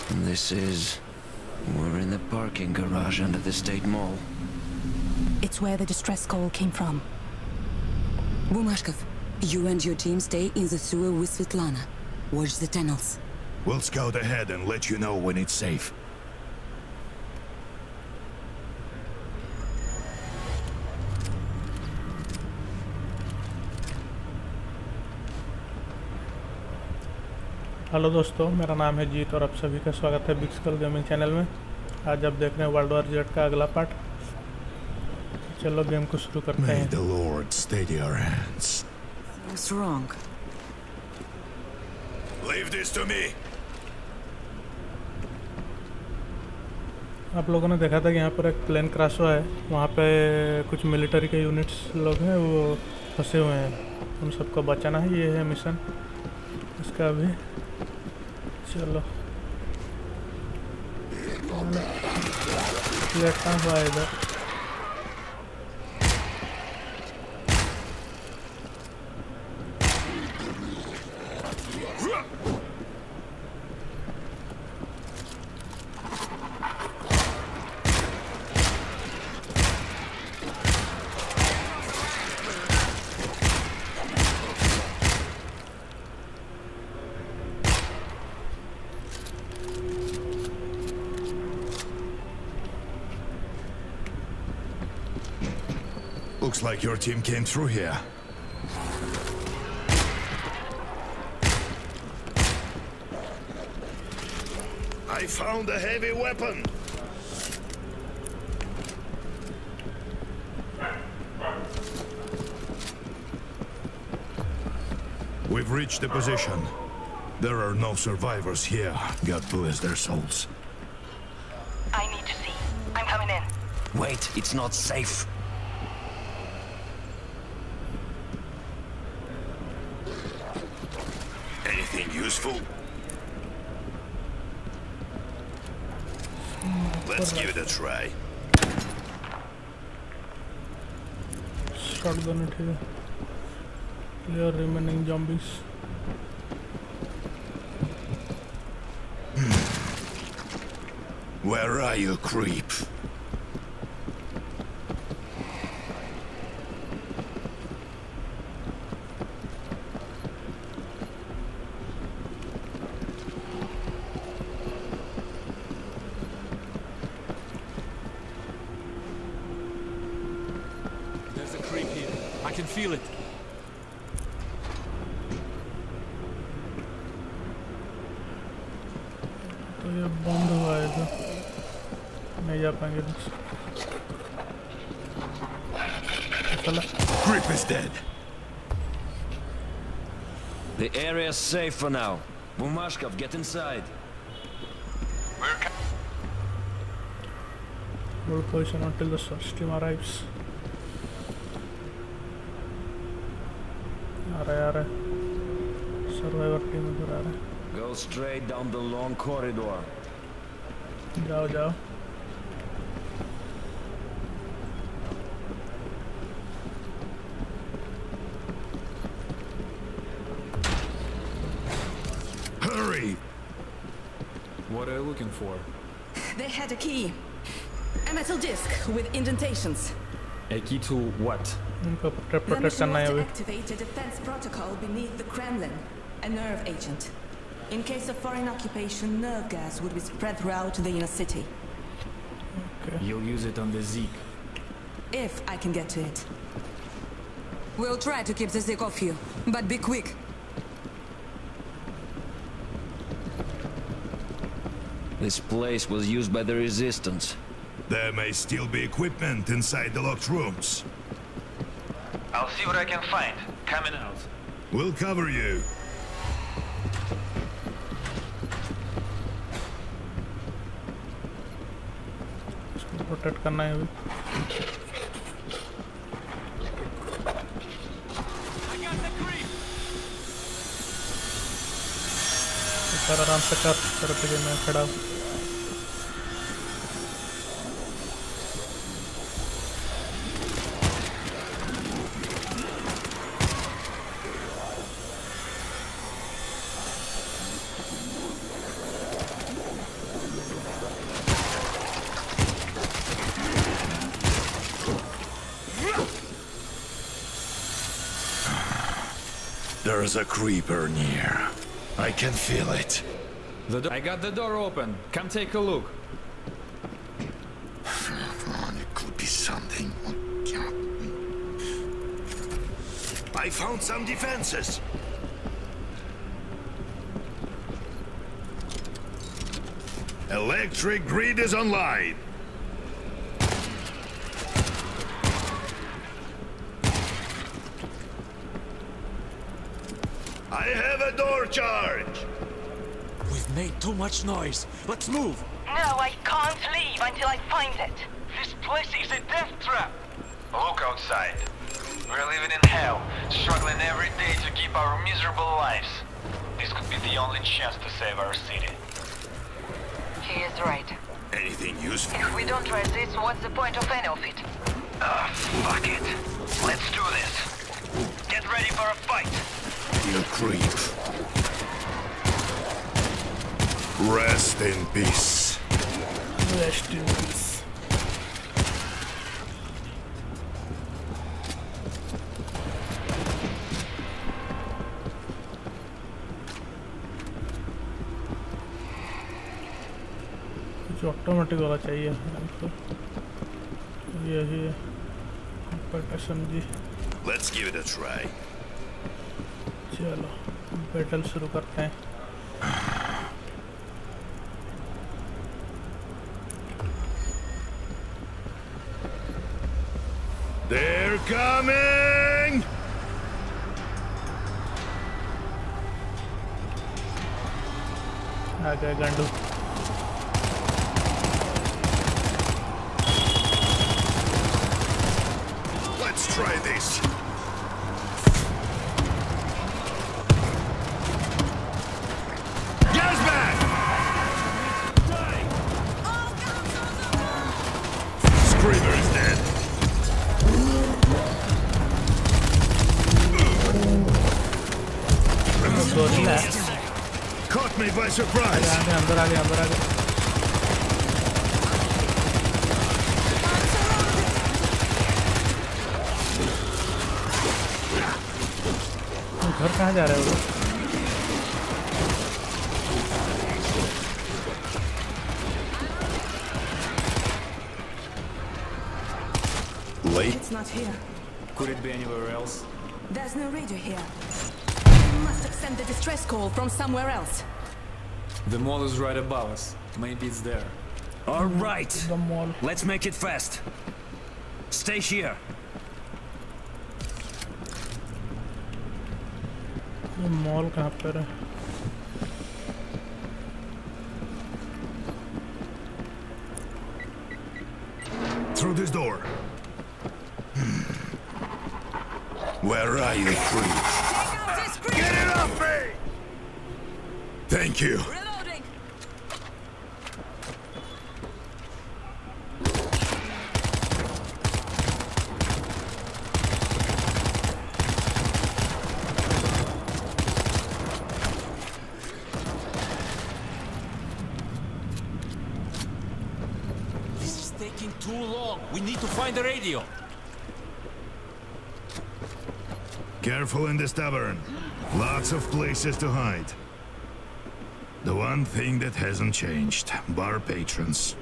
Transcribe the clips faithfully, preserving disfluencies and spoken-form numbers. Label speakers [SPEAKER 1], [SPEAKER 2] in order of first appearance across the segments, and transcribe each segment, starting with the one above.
[SPEAKER 1] This is... We're in the parking garage under the State Mall.
[SPEAKER 2] It's where the distress call came from.
[SPEAKER 3] Bumashkov, you and your team stay in the sewer with Svetlana. Watch the tunnels.
[SPEAKER 4] We'll scout ahead and let you know when it's safe.
[SPEAKER 5] Hello दोस्तों, मेरा नाम है जीत और आप सभी का स्वागत है बिग्सकल गेमिंग चैनल में। आज आप देख रहे हैं वर्ल्ड वॉर जेड का अगला पार्ट। चलो गेम को शुरू करते हैं।
[SPEAKER 4] May the Lord steady our hands.
[SPEAKER 3] What's wrong?
[SPEAKER 4] Leave this to me.
[SPEAKER 5] आप लोगों ने देखा था कि यहाँ पर एक प्लेन क्रैश हुआ है। वहाँ पे कुछ मिलिट्री के यूनिट्स लोग हैं, वो फंसे हुए हैं। उन सबको बचाना है, ये है मिशन इसका अभी। चलो लेटा हुआ है इधर।
[SPEAKER 4] Looks like your team came through here. I found a heavy weapon. We've reached the position. There are no survivors here. God bless their souls.
[SPEAKER 2] I need to see. I'm coming in.
[SPEAKER 1] Wait, it's not safe.
[SPEAKER 4] Anything useful? Let's give it a try.
[SPEAKER 5] Shotgun it here. Clear remaining zombies.
[SPEAKER 4] Where are you, creep?
[SPEAKER 6] I can feel it.
[SPEAKER 5] तो ये बंद हुआ है, तो नहीं जा पाएंगे। चला।
[SPEAKER 4] Creep is dead.
[SPEAKER 1] The area's safe for now. Bumashkov, get inside.
[SPEAKER 5] Hold position until the search team arrives. आ रहा है, आ रहा है। सर्वाइवर टीम इधर आ रहा है।
[SPEAKER 1] Go straight down the long corridor.
[SPEAKER 5] जाओ जाओ।
[SPEAKER 4] Hurry!
[SPEAKER 6] What are you looking for?
[SPEAKER 3] They had a key. A metal disc with indentations.
[SPEAKER 6] A key to what?
[SPEAKER 5] इनको
[SPEAKER 3] The
[SPEAKER 5] प्रोटेक्ट
[SPEAKER 3] mission
[SPEAKER 5] करना है
[SPEAKER 3] was to
[SPEAKER 5] अभी।
[SPEAKER 3] activate a defense protocol beneath the Kremlin, a nerve agent. In case of foreign occupation, nerve gas would be spread throughout the inner city.
[SPEAKER 5] Okay.
[SPEAKER 6] You'll use it on the Zeke.
[SPEAKER 3] If I can get to it. We'll try to keep the Zeke off you, but be quick.
[SPEAKER 1] This place was used by the resistance.
[SPEAKER 4] There may still be equipment inside the locked rooms.
[SPEAKER 7] I'll see what I can find. Coming out.
[SPEAKER 4] We'll cover you.
[SPEAKER 5] इसको protect करना है अभी। कर आराम से कर, कर पे मैं खड़ा हूँ।
[SPEAKER 4] There's a creeper near. I can feel it.
[SPEAKER 6] The do I got the door open. Come take a look.
[SPEAKER 4] Come on, it could be something. I found some defenses. Electric grid is online. I have a door charge.
[SPEAKER 8] We've made too much noise. Let's move.
[SPEAKER 2] No, I can't leave until I find it.
[SPEAKER 7] This place is a death trap. Look outside. We're living in hell, struggling every day to keep our miserable lives. This could be the only chance to save our city.
[SPEAKER 2] He is right.
[SPEAKER 4] Anything useful?
[SPEAKER 2] If we don't try this, what's the point of any of it?
[SPEAKER 7] Ah, fuck it. Let's do this. Get ready for a fight.
[SPEAKER 4] You creep. Rest in peace.
[SPEAKER 5] Rest in peace. कुछ automatic वाला चाहिए हमको यही है पर समझी
[SPEAKER 4] Let's give it a try.
[SPEAKER 5] चलो battle शुरू करते हैं
[SPEAKER 4] They're coming!
[SPEAKER 5] आ गए गांडू
[SPEAKER 4] Let's try this. Gas back! Screamer is dead. Caught me by surprise.
[SPEAKER 5] अंदर आ गए अंदर आ गए घर कहाँ जा रहे हो
[SPEAKER 4] Late?
[SPEAKER 3] It's not here.
[SPEAKER 6] Could it be anywhere else?
[SPEAKER 3] There's no radio here. You must have sent the distress call from somewhere else.
[SPEAKER 6] The mall is right above us. Maybe it's there.
[SPEAKER 8] All right.
[SPEAKER 5] The mall.
[SPEAKER 8] Let's make it fast. Stay here.
[SPEAKER 5] ये mall कहाँ पर है
[SPEAKER 4] Through this door. Where are you, creep? Get it off me! Thank you.
[SPEAKER 3] Reloading.
[SPEAKER 8] This is taking too long. We need to find the radio.
[SPEAKER 4] Careful in this tavern. Lots of places to hide. The one thing that hasn't changed, bar patrons.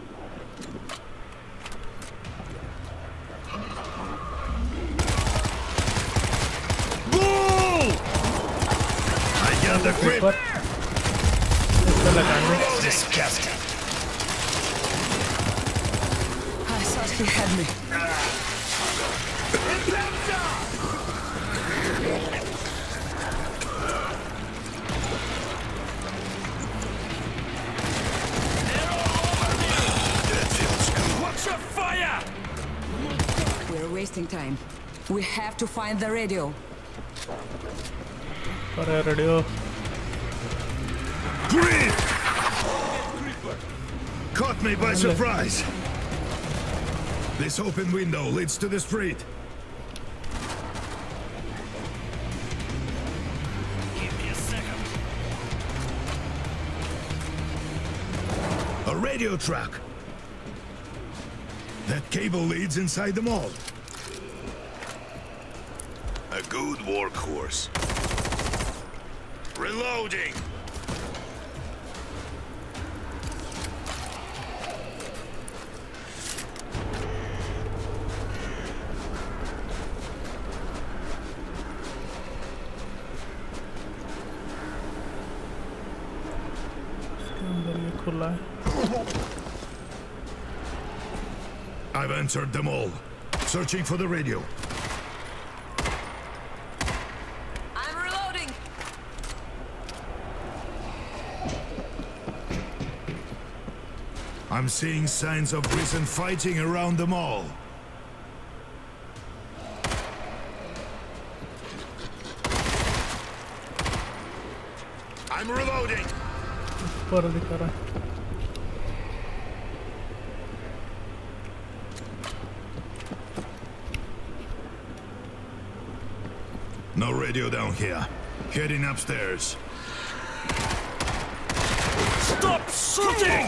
[SPEAKER 4] Bull! I got the grip! Disgusting.
[SPEAKER 3] I thought he had me. We're wasting time. We have to find the radio.
[SPEAKER 5] पर है radio
[SPEAKER 4] Grip! Caught me by surprise. This open window leads to the street.
[SPEAKER 8] Give me a second.
[SPEAKER 4] A radio track. That cable leads inside the mall. A good workhorse. Reloading. I've entered them all. Searching for the radio.
[SPEAKER 3] I'm reloading.
[SPEAKER 4] I'm seeing signs of recent fighting around the mall. I'm reloading.
[SPEAKER 5] पर दिखा रहा है.
[SPEAKER 4] No radio down here. Heading upstairs.
[SPEAKER 8] Stop shooting!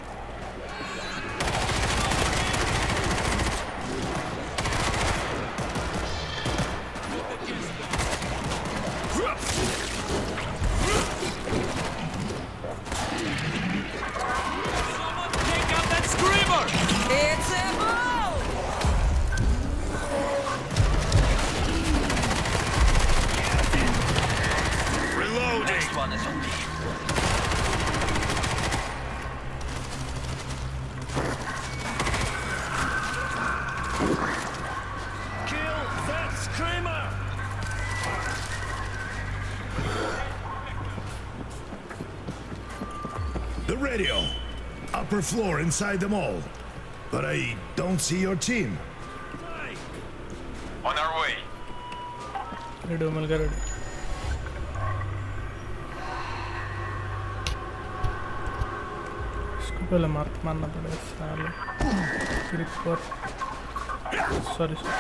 [SPEAKER 4] The radio. Upper floor inside the mall. But I don't see your team.
[SPEAKER 7] On our way.
[SPEAKER 5] Radio मिल गया. Radio इसको पहले मार मारना पड़ेगा साले. Creeper. Sorry sorry.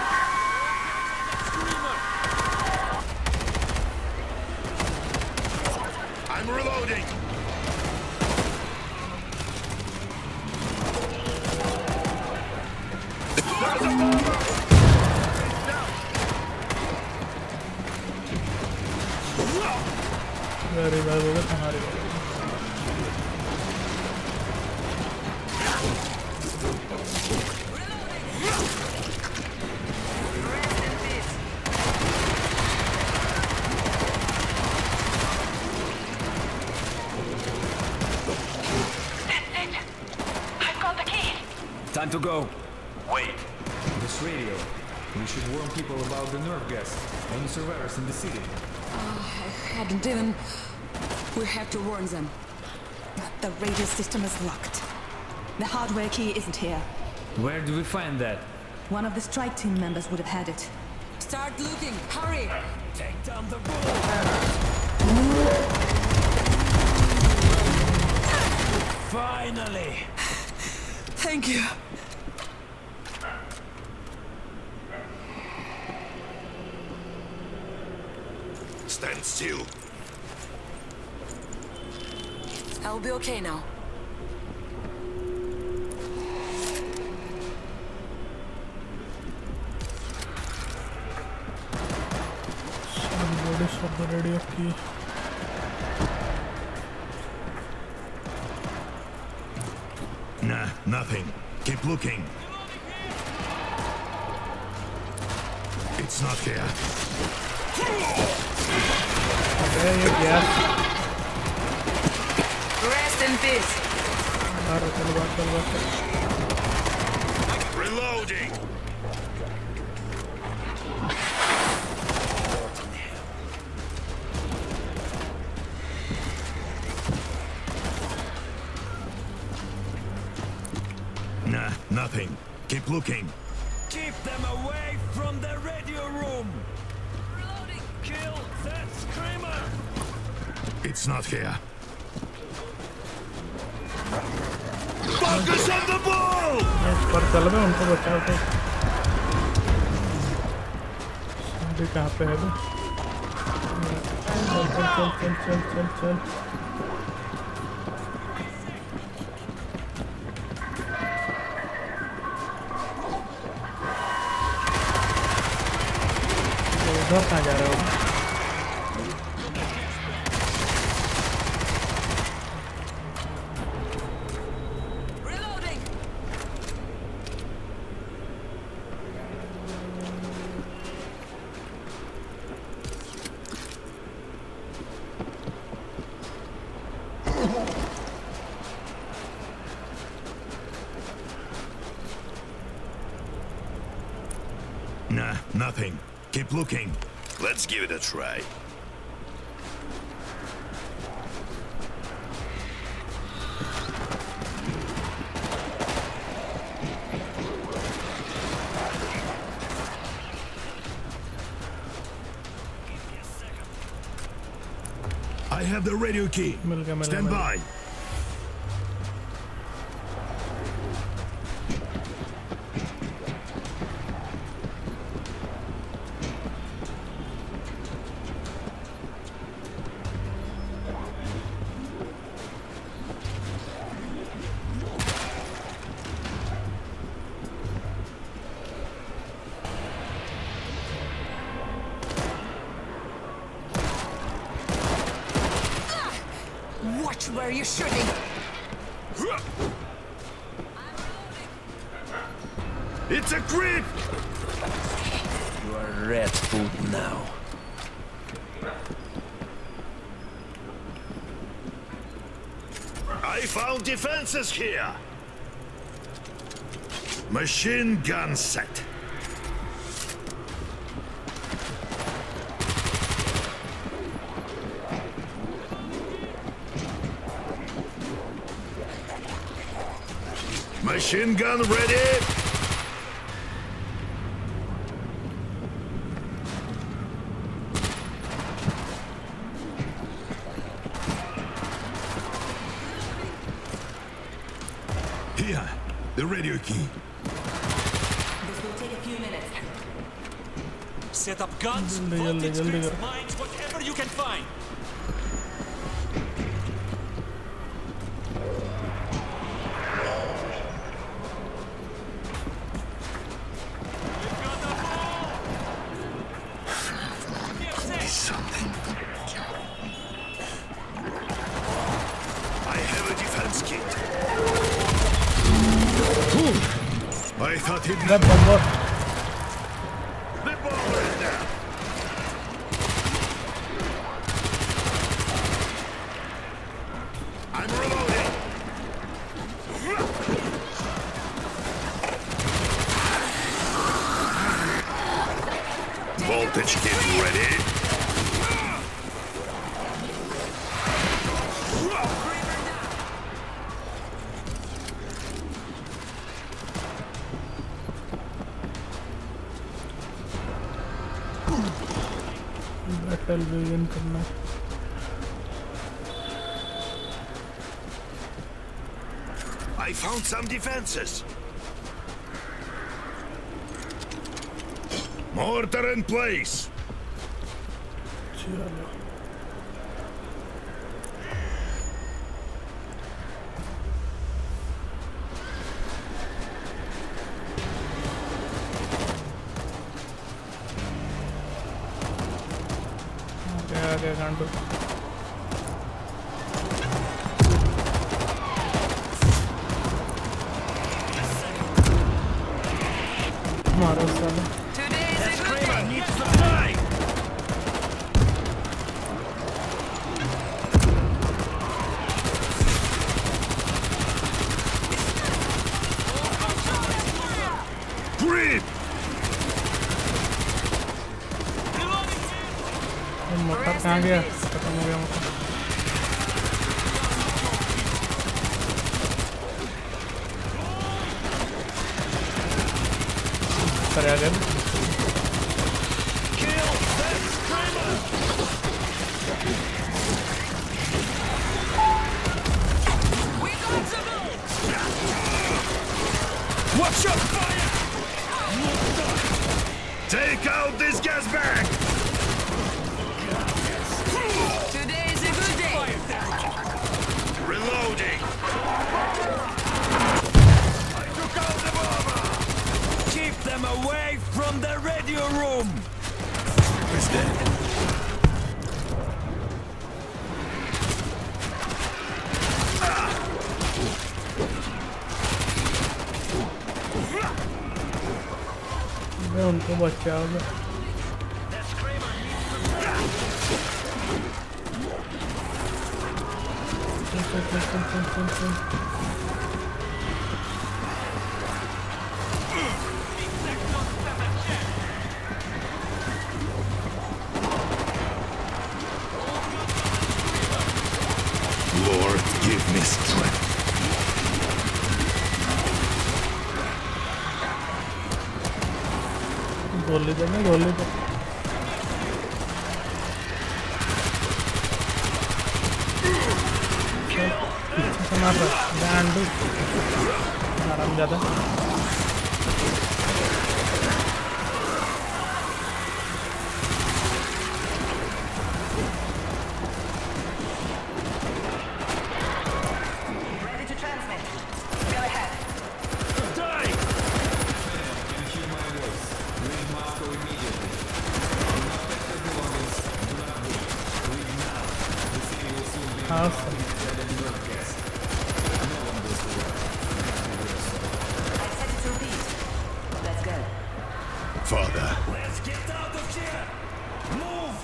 [SPEAKER 4] I'm reloading.
[SPEAKER 5] अरे भाई वो हमारे
[SPEAKER 1] Time to go.
[SPEAKER 7] Wait.
[SPEAKER 6] This radio. We should warn people about the nerve gas. Any survivors in the city?
[SPEAKER 3] I hadn't even... We have to warn them. The radio system is locked. The hardware key isn't here.
[SPEAKER 6] Where do we find that?
[SPEAKER 3] One of the strike team members would have had it. Start looking! Hurry!
[SPEAKER 8] Take down the bull! Finally!
[SPEAKER 3] Thank you.
[SPEAKER 4] Stand still.
[SPEAKER 3] I'll be okay now.
[SPEAKER 5] Somebody shut the radio key.
[SPEAKER 4] Nah, nothing. Keep looking. It's not here.
[SPEAKER 5] अबे ये क्या?
[SPEAKER 3] Rest in peace.
[SPEAKER 5] बाहर चल बाहर चल बाहर.
[SPEAKER 4] Reloading. Nah, nothing. Keep looking.
[SPEAKER 8] Keep them away from the radio room!
[SPEAKER 3] Reloading.
[SPEAKER 8] Kill that screamer!
[SPEAKER 4] It's not here. Focus on the ball!
[SPEAKER 5] पर चल बे उनको बचाओ तो. अभी कहाँ पे है बे? चल चल चल चल चल चल चल. उधर कहाँ जा रहे हो?
[SPEAKER 4] Nah, nothing. Keep looking. Let's give it a try. I have the radio key. Stand by.
[SPEAKER 2] Watch where you're shooting.
[SPEAKER 4] It's a creep!
[SPEAKER 1] You are rat food now.
[SPEAKER 4] I found defenses here. Machine gun set. Machine gun ready. Here, the radio key.
[SPEAKER 3] This will take a few minutes.
[SPEAKER 8] Set up guns,
[SPEAKER 5] Jaldi, jaldi,
[SPEAKER 8] voltage
[SPEAKER 5] jaldi
[SPEAKER 8] grids,
[SPEAKER 5] karo.
[SPEAKER 8] mines, whatever you can find.
[SPEAKER 4] Something. I have a defense kit. I thought he'd
[SPEAKER 5] That bomber.
[SPEAKER 4] the bomber is there. I'm reloading. Voltage kit ready.
[SPEAKER 5] Battle begin करना है.
[SPEAKER 4] I found some defenses. Mortar in place.
[SPEAKER 5] चलो. आगे आगे गांडू. मारो साले.
[SPEAKER 2] Today's a good day.
[SPEAKER 4] Needs to fly. Grip.
[SPEAKER 5] Motor कहाँ गया? खत्म हो गया मोटर. करे आगे.
[SPEAKER 4] Watch your fire! Take out this gas bag!
[SPEAKER 2] Today's a good day.
[SPEAKER 4] Reloading! I took out the bomber!
[SPEAKER 8] Keep them away from the radio room.
[SPEAKER 4] Who's dead?
[SPEAKER 5] मैं उनको बचाऊंगा. चल चल चल चल चल चल चल. गोली दे मैं गोली दे पीछे से मार रहा बैंडू आराम ज़्यादा
[SPEAKER 4] Father.
[SPEAKER 8] Let's get out of here! Move!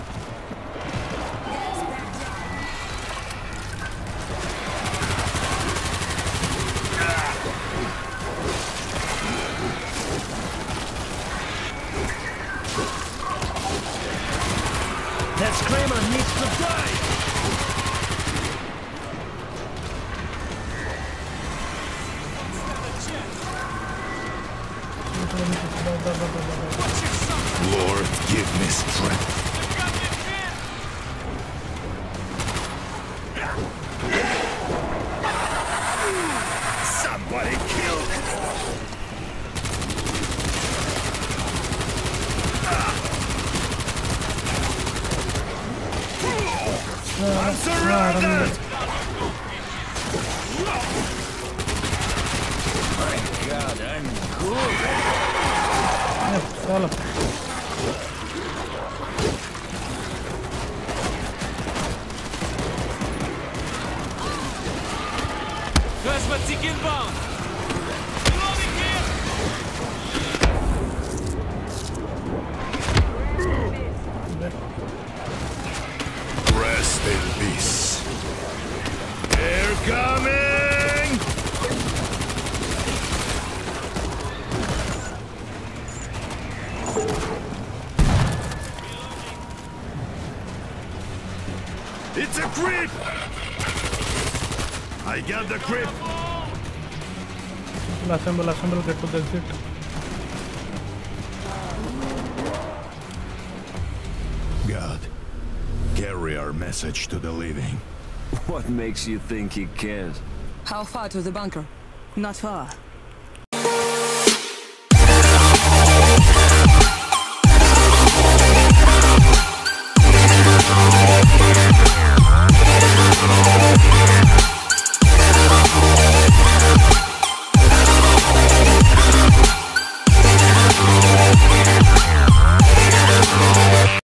[SPEAKER 9] That screamer needs to die!
[SPEAKER 4] Lord, give me strength. Somebody kill him. I'm surrounded!
[SPEAKER 9] My God, I'm good!
[SPEAKER 5] चलो
[SPEAKER 8] Cosmetic inbound! Reloading here!
[SPEAKER 4] Rest in peace. They're coming! It's a creep! I got the creep!
[SPEAKER 5] Assemble, assemble, get to the exit.
[SPEAKER 4] God, carry our message to the living.
[SPEAKER 1] What makes you think he cares?
[SPEAKER 3] How far to the bunker? Not far.